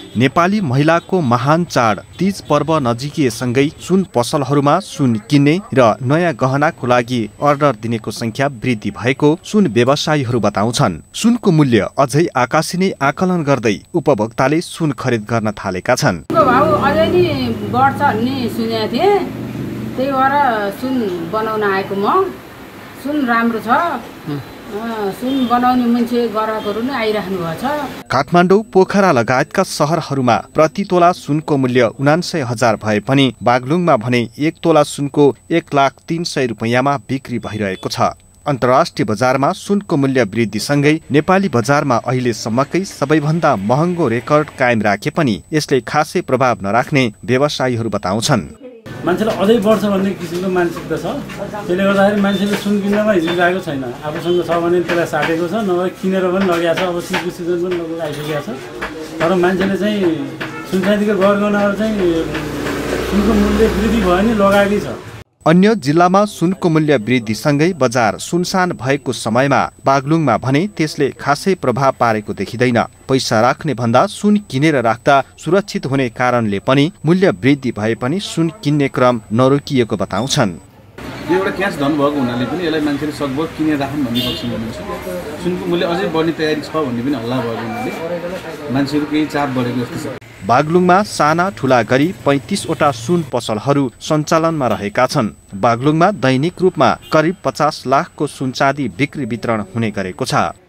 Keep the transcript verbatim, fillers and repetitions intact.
नेपाली महिलाको महान चाड तीज पर्व नजिकिएसँगै सुन पसलहरूमा सुन किन्ने र नयाँ गहनाको लागि अर्डर दिनेको संख्या वृद्धि भएको सुन व्यवसायीहरू बताउँछन्। सुनको मूल्य अझै आकाशिने आकलन गर्दै उपभोक्ताले सुन खरिद गर्न थालेका छन्। भाउ अझै नि बढ्छ भन्ने सुनेको थिएँ, त्यही भएर सुन बनाउन आएको म। सुन राम्रो छ, सुन बनाउने मान्छे ग्राहकहरू नै आइराख्नु भएको छ। काठमाडौँ, पोखरा लगायतका सहरहरूमा प्रति तोला सुनको मूल्य उनान्सय हजार भए पनि बागलुङमा भने एक तोला सुनको एक लाख तीन सय रुपियाँमा बिक्री भइरहेको छ। अन्तर्राष्ट्रिय बजारमा सुनको मूल्य वृद्धिसँगै नेपाली बजारमा अहिलेसम्मकै सबैभन्दा महँगो रेकर्ड कायम राखे पनि यसले खासै प्रभाव नराख्ने व्यवसायीहरू बताउँछन्। मान्छेलाई अझै बढ्छ भन्ने किसिमको मानसिकता छ, त्यसले गर्दाखेरि मान्छेले सुन किन्नमा हिचकिचाएको छैन। आफूसँग छ भने त्यसलाई साटेको छ, नभए किनेर पनि लगेको छ। अब सिजको सिजन पनि लगेर आइसकेको छ, तर मान्छेले चाहिँ सुनचाँदीको गौर गर्नबाट चाहिँ सुनको मूल्य वृद्धि भयो नि लगाएकै छ। अन्य जिल्लामा सुनको मूल्य वृद्धिसँगै बजार सुनसान भएको समयमा बागलुङमा भने त्यसले खासै प्रभाव पारेको देखिँदैन। पैसा राख्ने भन्दा सुन किनेर राख्दा सुरक्षित हुने कारणले पनि मूल्य वृद्धि भए पनि सुन किन्ने क्रम नरोकिएको बताउँछन्। यो एउटा क्यास धन भएको हुनाले पनि यसलाई मान्छेले सकभर किनेर राखौँ भन्ने पक्षमा हुनुहुन्छ। सुनको मूल्य अझै बढ्ने तयारी छ भन्ने पनि हल्ला भएको हुनाले मान्छेहरू केही चाप बढेको जस्तो छ। बागलुङमा साना ठुला गरी पैँतिसवटा सुन पसलहरू सञ्चालनमा रहेका छन्। बागलुङमा दैनिक रूपमा करिब पचास लाखको सुनचाँदी बिक्री वितरण हुने गरेको छ।